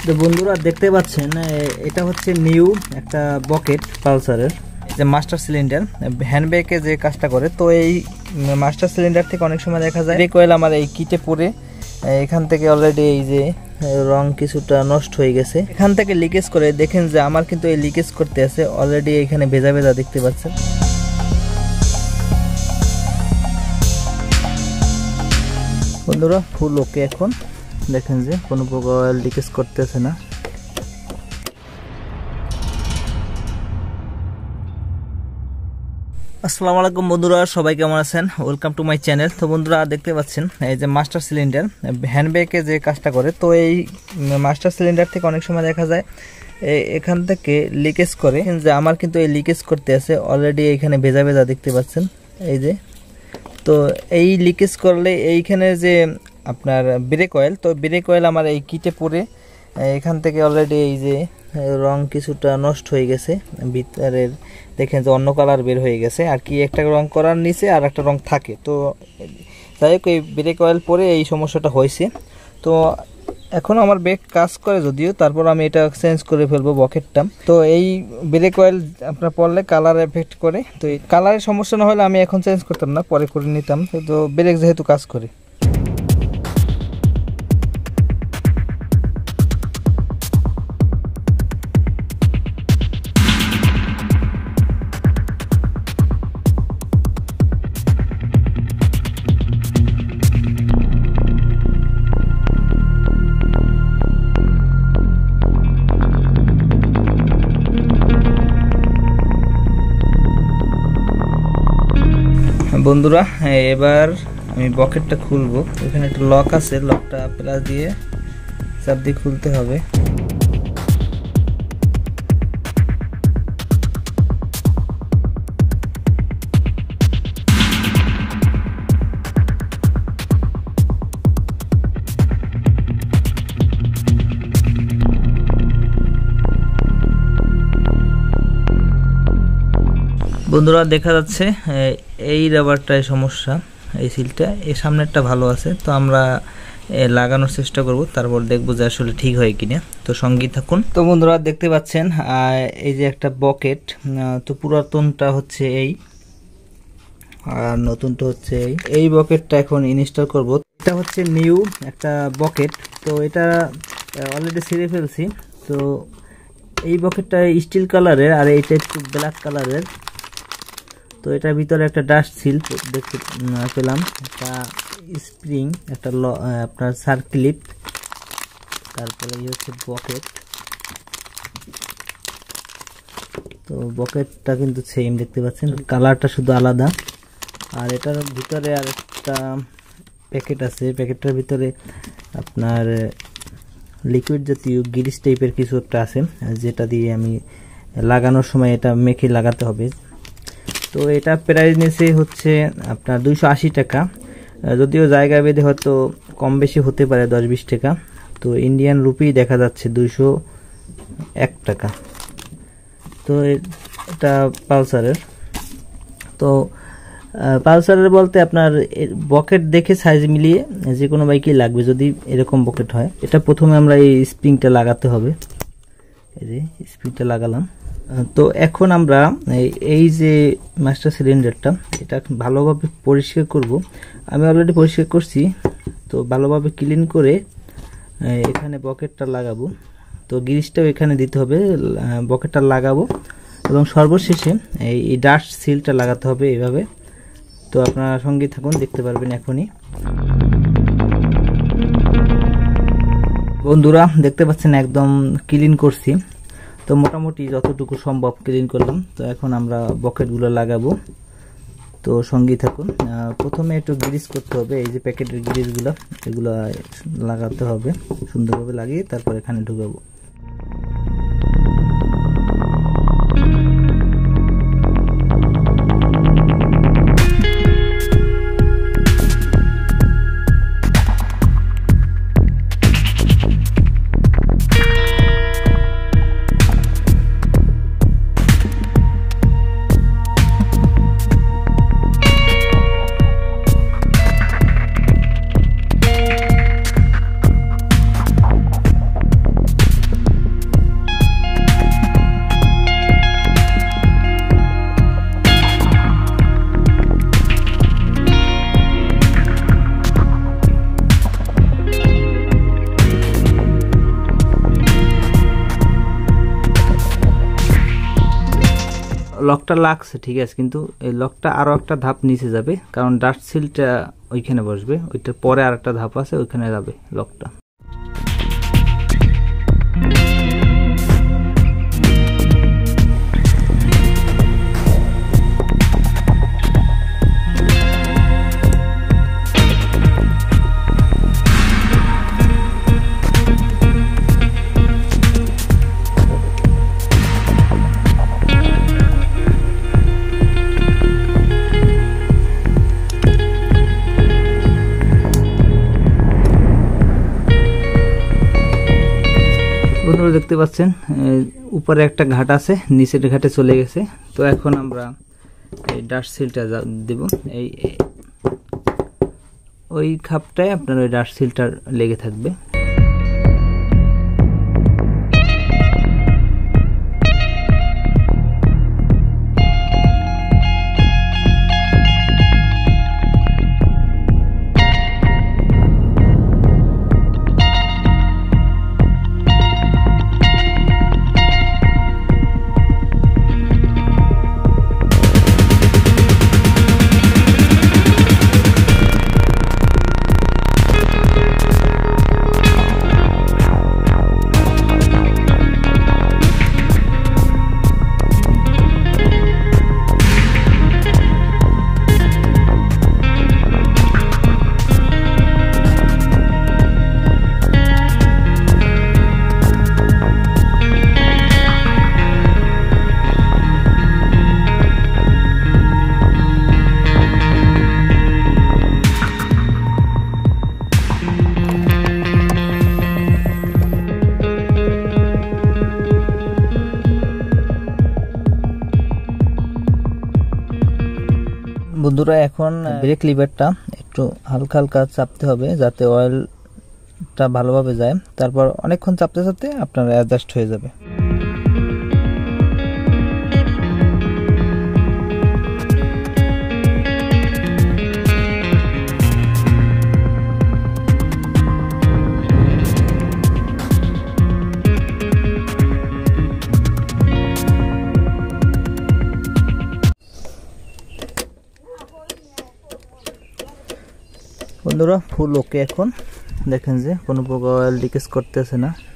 তো বন্ধুরা দেখতে পাচ্ছেন এটা হচ্ছে নিউ একটা বকেট পালসারের যে মাস্টার সিলিন্ডার হ্যান্ডব্রেকে যে কাজটা করে। তো এই মাস্টার সিলিন্ডার থেকে অনেক সময় দেখা যায় ব্রেক অয়েল আমার এই কিটে পড়ে এখান থেকে অলরেডি এই যে রং কিছুটা নষ্ট হয়ে গেছে, এখান থেকে লিকেজ করে। দেখেন যে আমার কিন্তু এই লিকেজ করতে আছে অলরেডি, এখানে ভেজা ভেজা দেখতে পাচ্ছেন। বন্ধুরা ফুল ওকে, এখন দেখেন যে কোনো প্রকার অয়েল লিকেজ করতেছে না। আসসালামু আলাইকুম বন্ধুরা, সবাই কেমন আছেন? Welcome to my channel. তো বন্ধুরা দেখতে পাচ্ছেন এই যে মাস্টার সিলিন্ডার হ্যান্ডব্রেকে যে কাজটা করে। তো এই মাস্টার সিলিন্ডার থেকে অনেক সময় দেখা যায় এখান থেকে লিকেজ করে, যে আমার কিন্তু এই লিকেজ করতে আছে অলরেডি, এখানে ভেজা ভেজা দেখতে পাচ্ছেন এই যে। তো এই লিকেজ করলে এইখানে যে আপনার ব্রেক অয়েল, তো ব্রেক অয়েল আমার এই কিটে পড়ে এখান থেকে অলরেডি এই যে রং কিছুটা নষ্ট হয়ে গেছে, ভিতরের দেখেন যে অন্য কালার বের হয়ে গেছে আর কি, একটা রং করার নিচে আর একটা রং থাকে। তো যাই হোক এই ব্রেক অয়েল পরে এই সমস্যাটা হয়েছে। তো এখন আমার ব্রেক কাজ করে যদিও, তারপর আমি এটা চেঞ্জ করে ফেলবো বকেটটা। তো এই ব্রেক অয়েল আপনার পড়লে কালার এফেক্ট করে, তো এই কালারের সমস্যা না হলে আমি এখন চেঞ্জ করতাম না, পরে করে নিতাম। তো ব্রেক যেহেতু কাজ করে। বন্ধুরা এবার আমি বকেটটা খুলবো। এখানে একটা লক আছে, লকটা প্লাস দিয়ে চাপ দিয়ে খুলতে হবে। বন্ধুরা দেখা যাচ্ছে এই রাবারটাই সমস্যা, এই সিলটা, এই সামনেরটা ভালো আছে। তো আমরা লাগানোর চেষ্টা করব, তারপর দেখব যে আসলে ঠিক হয় কিনা। তো সঙ্গেই থাকুন। তো বন্ধুরা দেখতে পাচ্ছেন এই যে একটা বকেট, তো পুরাতনটা হচ্ছে এই আর নতুনটা হচ্ছে এই বকেটটা এখন ইনস্টল করব। এটা হচ্ছে নিউ একটা বকেট, তো এটা অলরেডি ছিঁড়ে ফেলছি। তো এই বকেটটা স্টিল কালারের আর এটা একটু ব্ল্যাক কালারের। তো এটার ভিতরে একটা ডাস্ট সিল দেখতে পেলাম, একটা স্প্রিং, একটা আপনার সার্ক্লিপ, তারপরে এই হচ্ছে বকেট। তো বকেটটা কিন্তু সেম দেখতে পাচ্ছেন, কালারটা শুধু আলাদা। আর এটার ভিতরে আর একটা প্যাকেট আছে, প্যাকেটটার ভিতরে আপনার লিকুইড জাতীয় গ্রিস টাইপের কিছু একটা আছে, যেটা দিয়ে আমি লাগানোর সময় এটা মেখে লাগাতে হবে। তো এটা প্রাইস নিয়েছে হচ্ছে আপনার 280 টাকা, যদিও জায়গা ভেদে হয়তো কম বেশি হতে পারে 10-20 টাকা। তো ইন্ডিয়ান রুপি দেখা যাচ্ছে 201 টাকা। তো এটা পালসারের। তো পালসারের বলতে আপনার বকেট দেখে সাইজ মিলিয়ে যে কোনো বাইকই লাগবে যদি এরকম বকেট হয়। এটা প্রথমে আমরা এই স্প্রিংটা লাগাতে হবে, এই যে স্প্রিংটা লাগালাম। তো এখন আমরা এই যে মাস্টার সিলিন্ডারটা এটা ভালোভাবে পরিষ্কার করব। আমি অলরেডি পরিষ্কার করছি। তো ভালোভাবে ক্লিন করে এখানে বকেটটা লাগাবো। তো গ্রিসটাও এখানে দিতে হবে, বকেটটা লাগাবো এবং সর্বশেষে এই ডাস্ট সিলটা লাগাতে হবে এইভাবে। তো আপনারা সঙ্গে থাকুন, দেখতে পারবেন এখনই। বন্ধুরা দেখতে পাচ্ছেন একদম ক্লিন করছি, তো মোটামুটি যতটুকু সম্ভব ক্লিন করলাম। তো এখন আমরা বকেটগুলো লাগাবো, তো সঙ্গেই থাকুন। প্রথমে একটু গ্রিস করতে হবে, এই যে প্যাকেটের গ্রিসগুলো এগুলো লাগাতে হবে, সুন্দরভাবে লাগিয়ে তারপর এখানে ঢুকাবো। লকটা লাগছে ঠিক আছে, কিন্তু এই লকটা আরো একটা ধাপ নিচে যাবে, কারণ ডাস্ট সিলটা ওইখানে বসবে, ওইটার পরে আরেকটা ধাপ আছে, ওইখানে যাবে লকটা। বন্ধুরা দেখতে পাচ্ছেন উপরে একটা ঘাট আছে, নিচের ঘাটে চলে গেছে। তো এখন আমরা এই ডাস্ট সিলটা দেব, এই ওই খাপটায় আপনার ওই ডাস্ট সিলটা লেগে থাকবে। বন্ধুরা এখন ব্রেক লিভারটা একটু হালকা হালকা চাপতে হবে, যাতে অয়েলটা ভালোভাবে যায়। তারপর অনেকক্ষণ চাপতে চাপতে আপনার অ্যাডজাস্ট হয়ে যাবে। বন্ধুরা ফুল ওকে, এখন দেখেন যে কোনো প্রকার অয়েল লিকেজ করতেছে না।